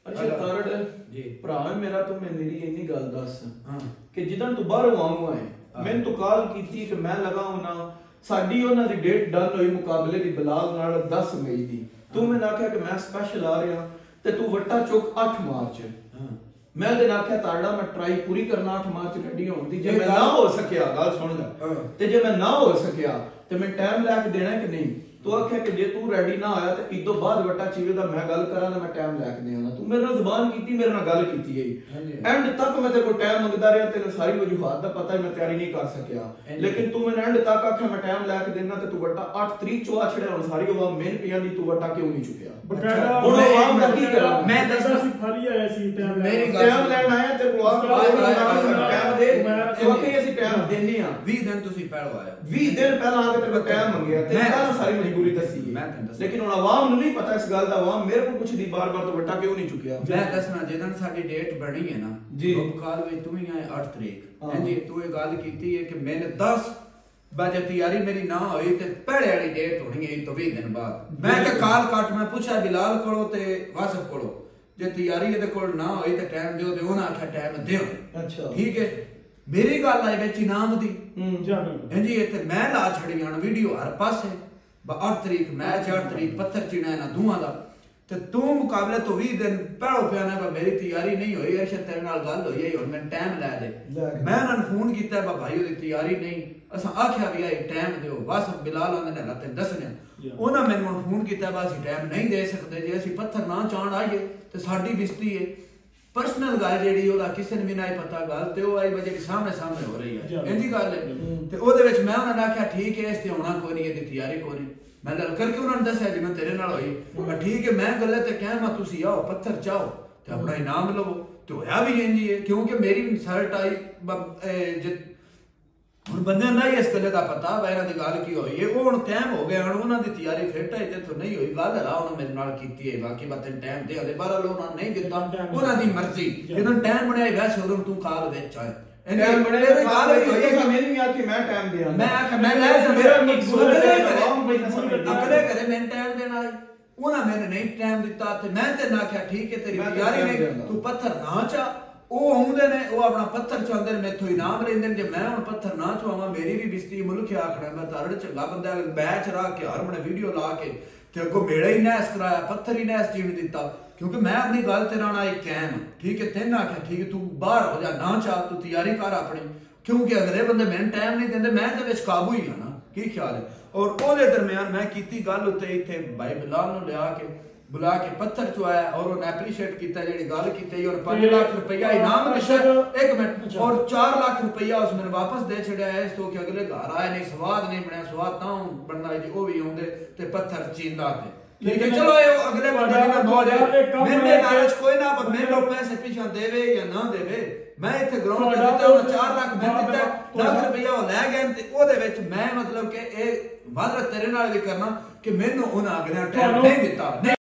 अच्छा तारड़ जी भरा मेरा तो मैं मेरी इन्नी गल दस कि जिदन तू बाहरों आऊं है मैं तो कॉल की कि मैं लगा होना साडी उन्हां दी डेट डन होई मुकाबले दी बिलाल नाल 10 मई दी तू मैंने आख्या कि मैं स्पेशल आ रहा ते तू वट्टा चौक 8 मार्च मैं ते आख्या तारड़ा मैं ट्राई पूरी करना 8 मार्च रेडी होण दी जे मैं ना हो सकिया गल सुन ले ते जे मैं ना हो सकिया ते मैं टाइम लैके देना कि नहीं तू आख्या कि जे तू रेडी ना आया तो इदो बाद वट्टा चीवे दा मैं गल करा ना मैं टाइम लैके देना तू मेरे नाल जुबान कीती मेरे नाल गल कीती है एंड तक मैं तेरे को टाइम मंगदा रहा तेरे सारी वजूहात दा पता है मैं तैयारी नहीं कर सकिया लेकिन तू मैंने एंड तक आख्या मैं टाइम लैके देना ते तू वट्टा 8 तरीक चो छड़े हुन सारी अवाम मेन पियां दी तू वट्टा क्यों नहीं चुकिया हुन अवाम दा की करा मैं दसदा सी खाली आया सी टाइम मेरी टाइम लैन आया तेरे को टाइम दे क्योंकि ਅਸੀਂ टाइम देने आ 20 दिन ਤੁਸੀਂ ਪਹਿਲਾਂ ਆਇਆ 20 दिन पहला आके तेरे को टाइम मंगया ते कल सारी मजबूरी दसी है लेकिन हुन अवाम ਨੂੰ नहीं पता इस गल दा अवाम मेरे को पुछदी बार-बार तो वट्टा क्यों नहीं चुकिया मैं दसना जेदन साडी डेट बनी है ना मुकाल ਵਿੱਚ तू ही आए 8 तरीक हां जी तू ये गल कीती है कि मैंने 10 बजे तैयारी मेरी ना हुई ते पहले वाली डेट होनी है तो 20 दिन बाद मैं के कॉल काट मैं पूछा बिलाल कोलो ते वासिफ कोलो जे तैयारी ਇਹਦੇ ਕੋਲ ਨਾ ਹੋਈ ਤੇ ਟਾਈਮ ਦਿਓ ਤੇ ਉਹਨਾਂ ਆਖਿਆ ਟਾਈਮ ਦਿਓ ਅੱਛਾ ਠੀਕ ਹੈ मेरी गल आई ਵਿੱਚ इनाम दी हां जी ते मैं ला छड़ी आन वीडियो हर पासे 8 तरीक मैच 8 तरीक पत्थर चिना ना दूहां दा ते तू मुकाबले तो 20 दिन पहलो पिया ना मेरी तैयारी नहीं होई ऐसे तेरे नाल गल होई है हुन मैं टाइम ला दे मैं उन्हें फोन कीता बा भाई ओदी तैयारी नहीं असा आख्या भी आई टाइम दियो बस बिलाल उन्हें ना ते दसने उन्हें मैंने फोन किया बस टाइम नहीं दे सकते जे असि पत्थर ना चाण आइए तो साडी बिस्ती है पर्सनल गल जेडी ओदा किसी ने भी नहीं पता गल ते ओ आई बजे सामने सामने हो रही है इंदी गल है ते ओदे विच मैं उन्हें आख्या ठीक है इस ते होना कोई नहीं दी तैयारी कोई नहीं मैं गल करके उन्होंने दसया जिवें तेरे नाल होई ठीक है मैं गल ते कह मैं तुसी आओ पत्थर चाओ ते अपना इनाम लवो ते होया भी इंजी है क्योंकि मेरी शर्ट आई ਹੁਣ ਬੰਦੇ ਨਹੀਂ ਇਸ ਗੱਲ ਦਾ ਪਤਾ ਵਾ ਇਹਨਾਂ ਦੀ ਗੱਲ ਕੀ ਹੋਈ ਹੈ ਉਹ ਹੁਣ ਟਾਈਮ ਹੋ ਗਿਆ ਹੁਣ ਉਹਨਾਂ ਦੀ ਤਿਆਰੀ ਫਿੱਟ ਹੈ ਤੇ ਤੋਂ ਨਹੀਂ ਹੋਈ ਗੱਲ ਰਾ ਉਹਨਾਂ ਮੇਰੇ ਨਾਲ ਕੀਤੀ ਹੈ ਬਾਕੀ ਬਾਤ ਟਾਈਮ ਦੇ ਹਲੇ ਬਾਹਰ ਉਹਨਾਂ ਨਹੀਂ ਦਿੱਤਾ ਉਹਨਾਂ ਦੀ ਮਰਜ਼ੀ ਜਦੋਂ ਟਾਈਮ ਬਣਾਇਆ ਵੈਸੇ ਉਦੋਂ ਤੂੰ ਕਾਲ ਵਿੱਚ ਆਇਆ ਟਾਈਮ ਬਣਾਇਆ ਤੇ ਗੱਲ ਵੀ ਹੋਈ ਹੈ ਮੈਨੂੰ ਵੀ ਆਖੀ ਮੈਂ ਟਾਈਮ ਦਿਆਂ ਮੈਂ ਆਖਿਆ ਮੈਂ ਲੈ ਮੇਰਾ ਅਗਲੇ ਘਰੇ ਮੈਂ ਟਾਈਮ ਦੇਣਾ ਉਹਨਾਂ ਮੈਨੂੰ ਨਹੀਂ ਟਾਈਮ ਦਿੱਤਾ ਤੇ ਮੈਂ ਤੇ ਨਾ ਆਖਿਆ ਠੀਕ ਹੈ ਤੇਰੀ ਤਿਆਰੀ ਨਹੀਂ ਤੂੰ ਪੱਥਰ ਨਾ ਚਾ ਉਹ ਆਉਂਦੇ ਨੇ ਉਹ ਆਪਣਾ ਪੱਥਰ ਚਾਹੁੰਦੇ ਨੇ ਮੈਥੋਂ ਇਨਾਮ ਲੈਂਦੇ ਨੇ ਜੇ ਮੈਂ ਹੁਣ ਪੱਥਰ ਨਾ ਚਵਾਵਾਂ ਮੇਰੀ ਵੀ ਬਿਸਤੀ ਮੁਲਕ ਆਖਣਾ ਮੈਂ ਤਾਰੜ ਚੰਗਾ ਬੰਦਾ ਮੈਚ ਰਾ ਕੇ ਹਰ ਮਨੇ ਵੀਡੀਓ ਲਾ ਕੇ ਤੇ ਅੱਗੋਂ ਮੇੜਾ ਹੀ ਨੈਸ ਕਰਾਇਆ ਪੱਥਰ ਹੀ ਨੈਸ ਜੀਣ ਦਿੱਤਾ ਕਿਉਂਕਿ ਮੈਂ ਆਪਣੀ ਗੱਲ ਤੇ ਨਾਲ ਆਈ ਕੈਮ ਠੀਕ ਹੈ ਤੈਨੂੰ ਆਖਿਆ ਠੀਕ ਹੈ ਤੂੰ ਬਾਹਰ ਹੋ ਜਾ ਨਾ ਚਾਹ ਤੂੰ ਤਿਆਰੀ ਕਰ ਆਪਣੀ ਕਿਉਂਕਿ ਅਗਲੇ ਬੰਦੇ ਮੈਨੂੰ ਟਾਈਮ ਨਹੀਂ ਦਿੰਦੇ ਮੈਂ ਤੇ ਵਿੱਚ ਕਾਬੂ ਹੀ ਆ ਨਾ ਕੀ ਖਿਆਲ ਹੈ ਔਰ ਉਹਦੇ ਦਰਮਿਆਨ ਮੈਂ ਕੀਤੀ ਗੱਲ ਉੱਤੇ ਇੱਥੇ ਭਾਈ ਬਿਲਾਲ ਨੂੰ ਲਿਆ ਕੇ बुला के पत्थर चुआया और उन्हें एप्रीशिएट किया जेडी गल की और 5 लाख रुपया इनाम निशा एक मिनट और 4 लाख रुपया उस मैंने वापस दे छड़िया है इस तो कि अगले घर आए नहीं स्वाद नहीं बनया स्वाद ता बनना जी वो भी आउंदे ते पत्थर चींदा थे ठीक है चलो ये अगले बंदे ने मौज है मेरे नाराज कोई ना पर मेरे लोग पैसे पीछे देवे या ना देवे मैं इथे ग्राउंड पे दिता 4 लाख मैं दिता लाख रुपया वो ले गए ते ओदे विच मैं मतलब कि ए वादा तेरे नाल भी करना कि मैनू उन्हां अगले टाइम नहीं दिता